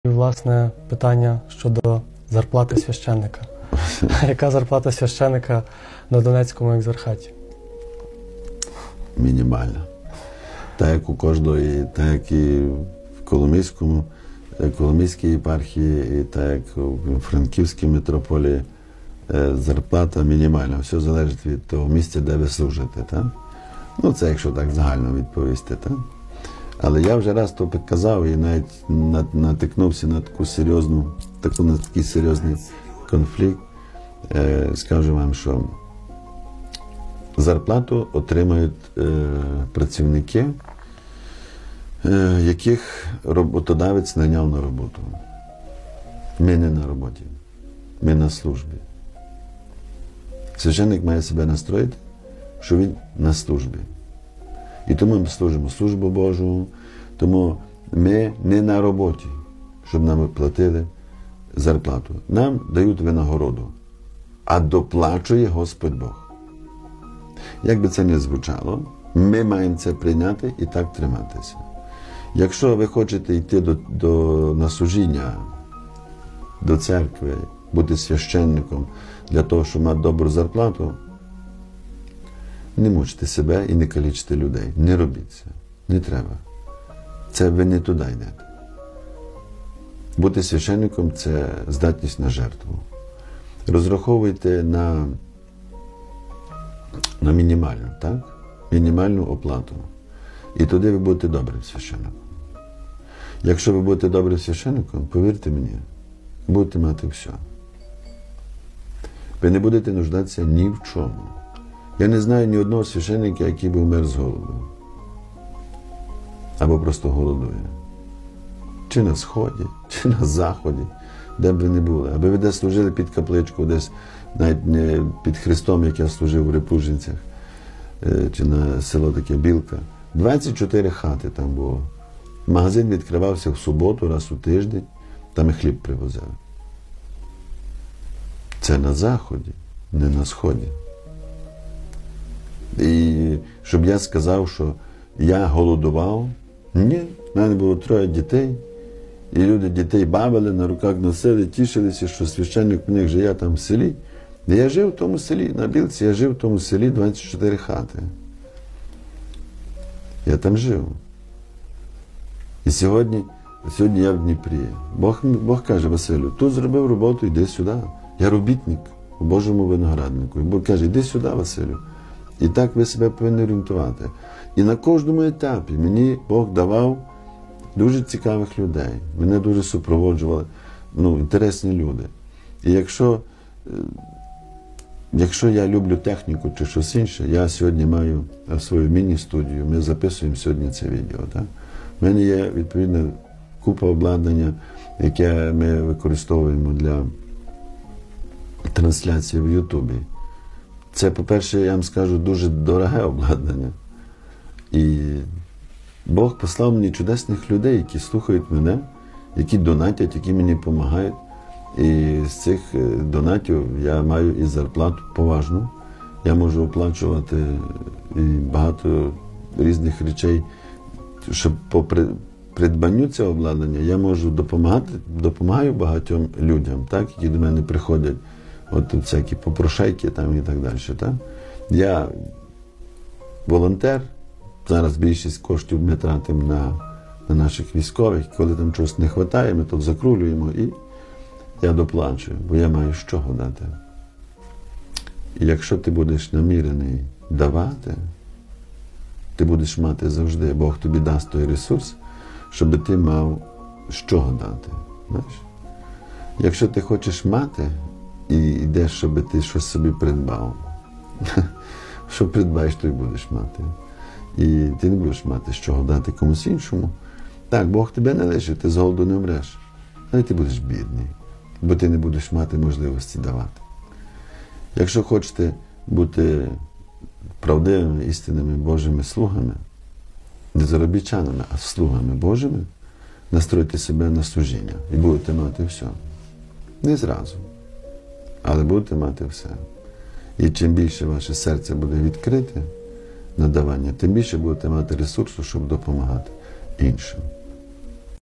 І, власне, питання щодо зарплати священника. Яка зарплата священника на Донецькому екзархаті? Мінімальна. Так як у кожної, так як і в Коломийській єпархії, і так як у Франківській митрополії, зарплата мінімальна. Все залежить від того місця, де ви служите. Так? Ну, це якщо так загально відповісти. Так? Але я вже раз то казав і навіть натикнувся на на такий серйозний конфлікт. Скажу вам, що зарплату отримують працівники, яких роботодавець найняв на роботу. Ми не на роботі, ми на службі. Священник має себе настроїти, що він на службі. І тому ми служимо службу Божу, тому ми не на роботі, щоб нам платили зарплату. Нам дають винагороду, а доплачує Господь Бог. Як би це не звучало, ми маємо це прийняти і так триматися. Якщо ви хочете йти на служіння, до церкви, бути священником для того, щоб мати добру зарплату, не мучте себе і не калічте людей. Не робіть це. Не треба. Це ви не туди йдете. Бути священником – це здатність на жертву. Розраховуйте на мінімальну, так? Мінімальну оплату. І тоді ви будете добрим священником. Якщо ви будете добрим священником, повірте мені, будете мати все. Ви не будете нуждатися ні в чому. Я не знаю ні одного священника, який би вмер з голоду. Або просто голодує. Чи на Сході, чи на Заході, де б ви не були. Аби ви десь служили під капличку, десь навіть не під Христом, як я служив в Репужинцях, чи на село таке Білка. 24 хати там було. Магазин відкривався в суботу, раз у тиждень, там і хліб привозили. Це на Заході, не на Сході. І щоб я сказав, що я голодував, ні, в мене було 3 дітей, і люди дітей бавили, на руках носили, тішилися, що священник у них живе там в селі. І я жив в тому селі, на Білці, я жив в тому селі 24 хати. Я там жив. І сьогодні я в Дніпрі. Бог каже: Василю, тут зробив роботу, йди сюди. Я робітник у Божому винограднику. І Бог каже: йди сюди, Василю. І так ви себе повинні орієнтувати. І на кожному етапі мені Бог давав дуже цікавих людей. Мене дуже супроводжували інтересні люди. І якщо я люблю техніку чи щось інше, я сьогодні маю свою міні-студію, ми записуємо сьогодні це відео. Так? У мене є, відповідно, купа обладнання, яке ми використовуємо для трансляції в Ютубі. Це, по-перше, я вам скажу, дуже дороге обладнання. І Бог послав мені чудесних людей, які слухають мене, які донатять, які мені допомагають. І з цих донатів я маю і зарплату поважну. Я можу оплачувати і багато різних речей, щоб по придбанню цього обладнання я можу допомагаю багатьом людям, так, які до мене приходять. От всякі попрошайки там і так далі. Так? Я волонтер, зараз більшість коштів ми тратимо на наших військових. Коли там чогось не вистачає, ми тут закрулюємо і я доплачую, бо я маю з чого дати. І якщо ти будеш намірений давати, ти будеш мати завжди, Бог тобі дасть той ресурс, щоб ти мав з чого дати. Знаєш? Якщо ти хочеш мати, і йдеш, щоб ти щось собі придбав. Що придбаєш, то й будеш мати. І ти не будеш мати з чого дати комусь іншому. Так, Бог тебе не лишить, ти з голоду не вмреш. Але ти будеш бідний, бо ти не будеш мати можливості давати. Якщо хочете бути правдивими, істинними Божими слугами, не заробітчанами, а слугами Божими, настройте себе на служіння і будете мати все. Не зразу. Але будете мати все. І чим більше ваше серце буде відкрите на давання, тим більше будете мати ресурсу, щоб допомагати іншим.